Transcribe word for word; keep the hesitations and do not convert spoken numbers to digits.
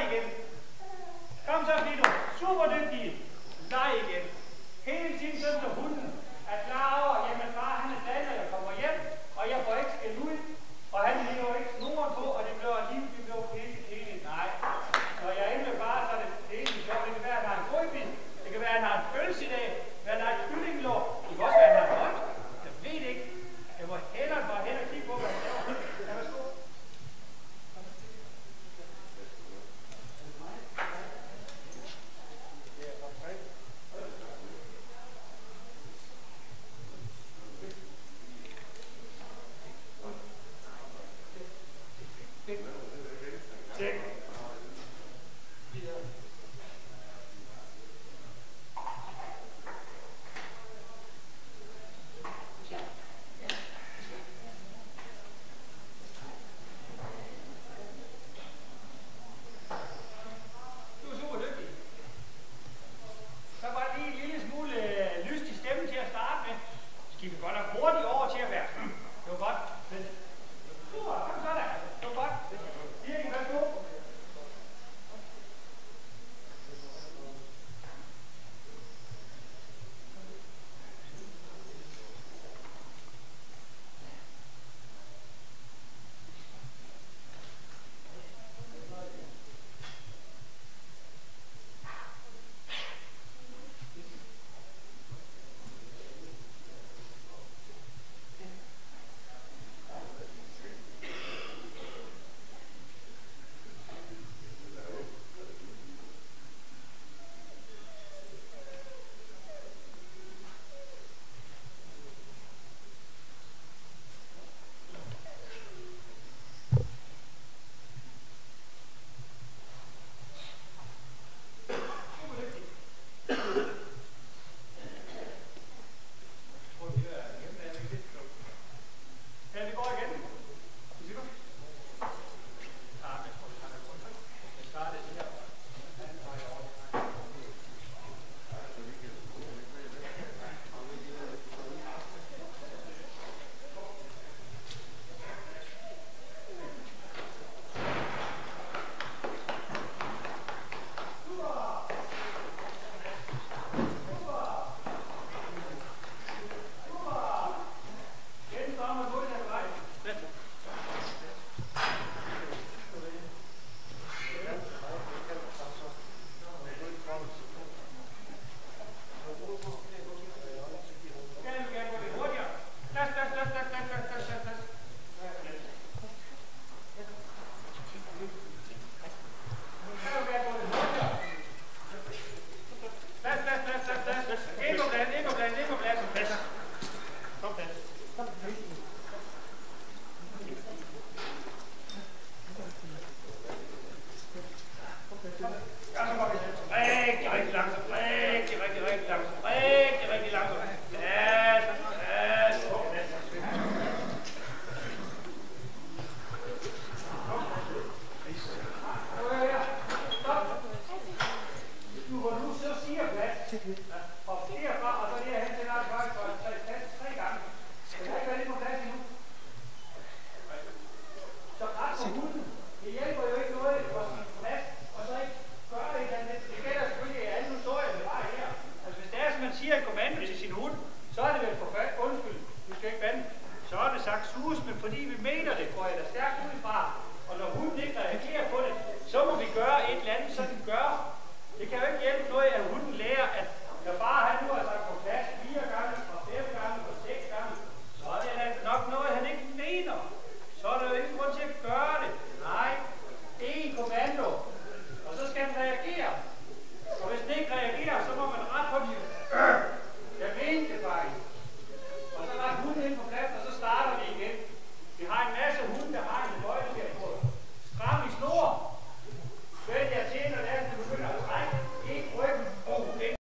igen. Kom så, Fido. Super dygtig. Leg igen. Hele tiden sådan, så hunden er klar over, jamen far, han er glad, når jeg kommer hjem, og jeg får ikke skæld ud, og han lever ikke snoren på, og det bliver liv, det bliver pisse kedeligt. Nej. Når jeg ender bare, så er det egentlig sjovt. Det kan være, at han har en frøbid. Det kan være, at han har en følelse i dag. Det kan være, at han har et kyllinglår. Det kan også være, at han har en hånd. Jeg ved det ikke. Jeg må hellere bare hen og kigge på, hvad han laver. Ja, værsgo. Så må vi gøre et eller andet, så den gør